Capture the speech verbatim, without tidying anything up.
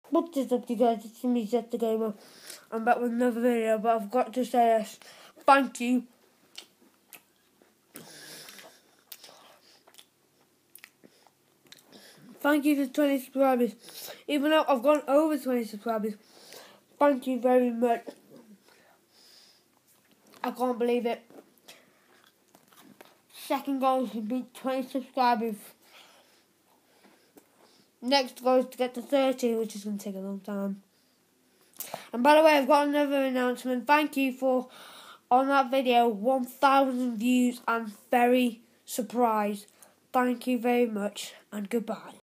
What is up, you guys? It's me, Zed the Gamer. I'm back with another video, but I've got to say this. Thank you. Thank you for twenty subscribers. Even though I've gone over twenty subscribers, thank you very much. I can't believe it. Second goal is to beat twenty subscribers. Next goal is to get to thirty, which is going to take a long time. And by the way, I've got another announcement. Thank you for, on that video, one thousand views. I'm very surprised. Thank you very much, and goodbye.